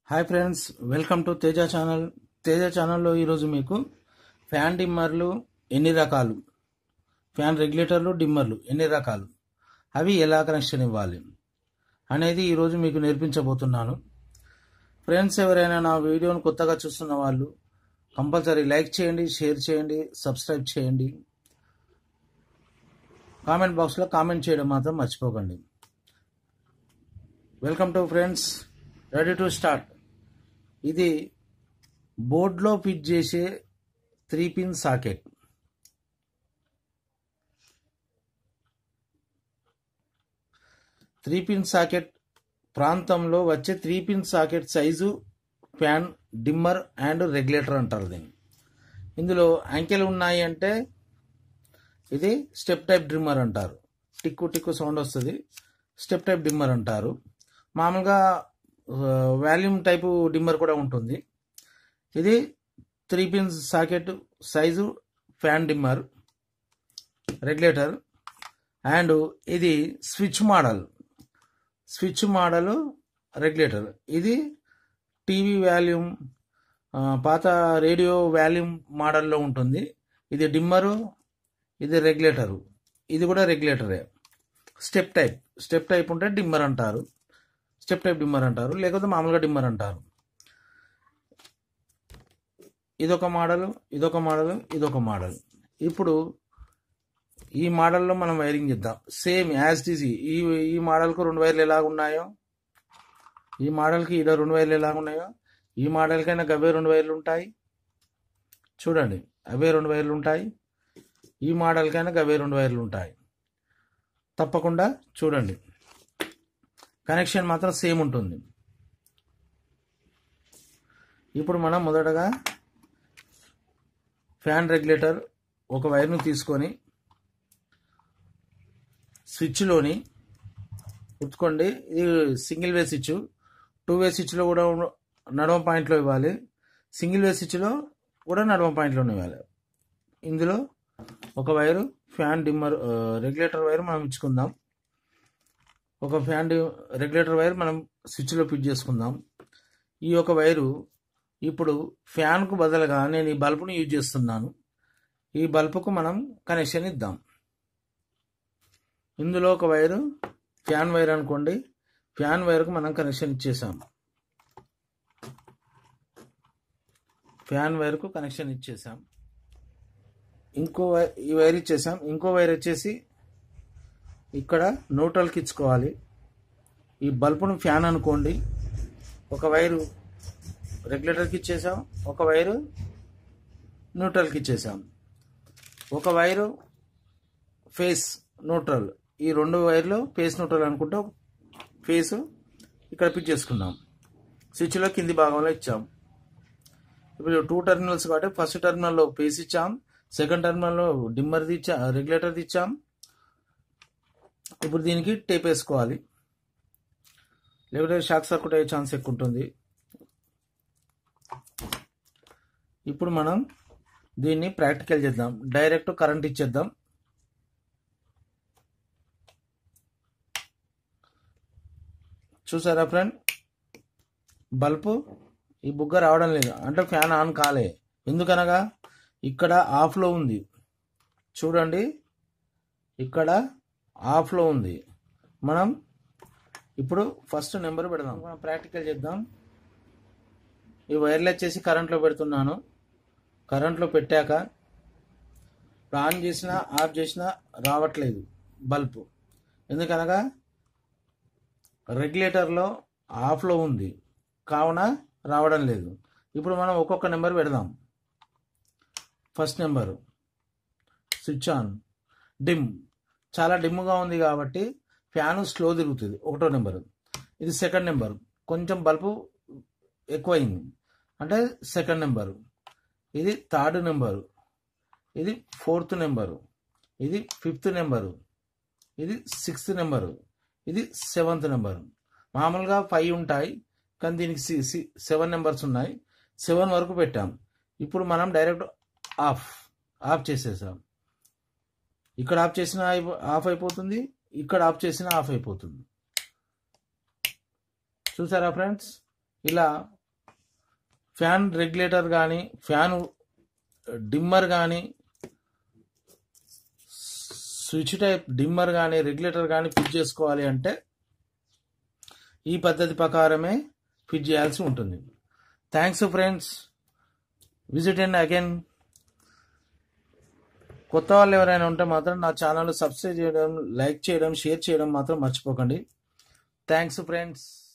Hi friends, welcome to Teja channel. Teja ఛానల్లో ఈరోజు మీకు ఫ్యాన్ డిమ్మర్లు ఎన్ని రకాలు, ఫ్యాన్ రెగ్యులేటర్లు డిమ్మర్లు ఎన్ని రకాలు, అవి ఎలా కనెక్షన్ ఇవ్వాలి అనేది ఈరోజు మీకు నేర్పించబోతున్నాను. ఫ్రెండ్స్, ఎవరైనా నా వీడియోను కొత్తగా చూస్తున్న వాళ్ళు కంపల్సరీ లైక్ చేయండి, షేర్ చేయండి, సబ్స్క్రైబ్ చేయండి. కామెంట్ బాక్స్లో కామెంట్ చేయడం మాత్రం మర్చిపోకండి. Welcome to friends, ready to start. ఇది బోర్డ్లో ఫిట్ చేసే 3-పిన్ సాకెట్. ప్రాంతంలో వచ్చే three pin socket size fan dimmer and regulator అంటారు దీన్ని. ఇందులో అంకెలు ఉన్నాయి అంటే ఇది స్టెప్ టైప్ డిమ్మర్ అంటారు. టిక్కు టిక్కు సౌండ్ వస్తుంది, స్టెప్ టైప్ డిమ్మర్ అంటారు. మామూలుగా వాల్యూమ్ టైపు డిమ్మర్ కూడా ఉంటుంది. ఇది three pin socket size fan dimmer regulator. And ఇది స్విచ్ మోడల్ రెగ్యులేటర్. ఇది టీవీ వాల్యూమ్, పాత రేడియో వాల్యూమ్ మోడల్లో ఉంటుంది. ఇది డిమ్మరు, ఇది రెగ్యులేటరు. ఇది కూడా రెగ్యులేటరే. స్టెప్ టైప్ ఉంటే డిమ్మర్ అంటారు, స్టెప్ టైప్ డిమ్మర్ అంటారు, లేకపోతే మామూలుగా డిమ్మర్ అంటారు. ఇదొక మోడల్. ఇప్పుడు ఈ మోడల్లో మనం వైరింగ్ చేద్దాం. Same as it is. ఈ మోడల్కు 2 వైర్లు ఎలాగ ఉన్నాయో, ఈ మోడల్కి ఇలా 2 వైర్లు ఎలాగ ఉన్నాయో, ఈ మోడల్కైనా అవే 2 వైర్లు ఉంటాయి. చూడండి, అవే 2 వైర్లు ఉంటాయి. ఈ మోడల్కైనా అవే 2 వైర్లు ఉంటాయి. తప్పకుండా చూడండి, కనెక్షన్ మాత్రం సేమ్ ఉంటుంది. ఇప్పుడు మనం మొదటగా ఫ్యాన్ రెగ్యులేటర్ ఒక వైర్ను తీసుకొని స్విచ్లోని ఉత్తుకోండి. ఇది సింగిల్ వే స్విచ్. 2 వే స్విచ్లో కూడా నడమ పాయింట్లో ఇవ్వాలి, సింగిల్ వే స్విచ్లో కూడా నడమ పాయింట్లో ఇవ్వాలి. ఇందులో ఒక wire fan dimmer regulator wire మనం ఇచ్చుకుందాం. ఒక ఫ్యాన్ రెగ్యులేటర్ వైర్ మనం స్విచ్లో ఫిట్ చేసుకుందాం. ఈ ఒక వైరు ఇప్పుడు ఫ్యాన్కు బదులుగా నేను ఈ బల్బును యూజ్ చేస్తున్నాను. ఈ బల్బుకు మనం కనెక్షన్ ఇద్దాం. ఇందులో ఒక వైరు ఫ్యాన్ వైర్ అనుకోండి, ఫ్యాన్ వైర్కు మనం కనెక్షన్ ఇచ్చేసాం. ఈ వైర్ ఇచ్చేసాం. ఇంకో వైర్ వచ్చేసి ఇక్కడ న్యూట్రల్కి ఇచ్చుకోవాలి. ఈ బల్బును ఫ్యాన్ అనుకోండి, ఒక వైరు రెగ్యులేటర్కి ఇచ్చేసాం, ఒక వైరు న్యూట్రల్కి ఇచ్చేసాం, ఒక వైరు ఫేస్ న్యూట్రల్. ఈ 2 వైర్లు ఫేస్ న్యూట్రల్ అనుకుంటూ ఫేస్ ఇక్కడ ఫిట్ చేసుకున్నాం. స్విచ్లో కింది భాగంలో ఇచ్చాం. ఇప్పుడు 2 టెర్మినల్స్ కాబట్టి ఫస్ట్ టెర్మినల్లో ఫేస్ ఇచ్చాం, సెకండ్ టెర్మినల్లో డిమ్మర్ది రెగ్యులేటర్ది ఇచ్చాం. ఇప్పుడు దీనికి టేప్ వేసుకోవాలి, లేకపోతే షార్ట్ సర్క్యూట్ అయ్యే ఛాన్స్ ఎక్కువ ఉంటుంది. ఇప్పుడు మనం దీన్ని ప్రాక్టికల్ చేద్దాం. డైరెక్ట్ కరెంట్ ఇచ్చేద్దాం. చూసారా ఫ్రెండ్, బల్బు ఈ బుగ్గ రావడం లేదు, అంటే ఫ్యాన్ ఆన్ కాలే. ఎందుకనగా ఇక్కడ ఆఫ్లో ఉంది. చూడండి, ఇక్కడ ఆఫ్లో ఉంది. మనం ఇప్పుడు ఫస్ట్ నెంబర్ పెడదాం, మనం ప్రాక్టికల్ చేద్దాం. ఈ వైర్లు వచ్చేసి కరెంట్లో పెడుతున్నాను. కరెంట్లో పెట్టాక ఆన్ చేసినా ఆఫ్ చేసినా రావట్లేదు బల్బు, ఎందుకనగా రెగ్యులేటర్లో ఆఫ్లో ఉంది, కావున రావడం లేదు. ఇప్పుడు మనం ఒక్కొక్క నెంబర్ పెడదాం. First number switch on, dim. చాలా డిమ్గా ఉంది కాబట్టి ఫ్యాను స్లో తిరుగుతుంది, 1వ నెంబరు. ఇది సెకండ్ నెంబరు, కొంచెం బల్బు ఎక్కువైంది అంటే సెకండ్ నెంబరు. ఇది థర్డ్ నెంబరు, ఇది 4th నెంబరు, ఇది 5th నెంబరు, ఇది 6th నెంబరు, ఇది 7th నెంబరు. మామూలుగా 5 ఉంటాయి, కానీ దీనికి 7 నెంబర్స్ ఉన్నాయి. 7 వరకు పెట్టాం. ఇప్పుడు మనం డైరెక్ట్ ఆఫ్ చేసేసాం. ఇక్కడ ఆఫ్ చేసినా ఆఫ్ అయిపోతుంది, ఇక్కడ ఆఫ్ చేసినా ఆఫ్ అయిపోతుంది. చూసారా ఫ్రెండ్స్, ఇలా ఫ్యాన్ రెగ్యులేటర్ కానీ ఫ్యాన్ డిమ్మర్ కానీ స్విచ్ టైప్ డిమ్మర్ కానీ రెగ్యులేటర్ కానీ ఫిట్ చేసుకోవాలి అంటే ఈ పద్ధతి ప్రకారమే ఫిట్ చేయాల్సి ఉంటుంది. Thanks friends, visit and again. కొత్త వాళ్ళు ఎవరైనా ఉంటే మాత్రం నా ఛానల్ సబ్స్క్రైబ్ చేయడం, లైక్ చేయడం, షేర్ చేయడం మాత్రం మర్చిపోకండి. Thanks friends.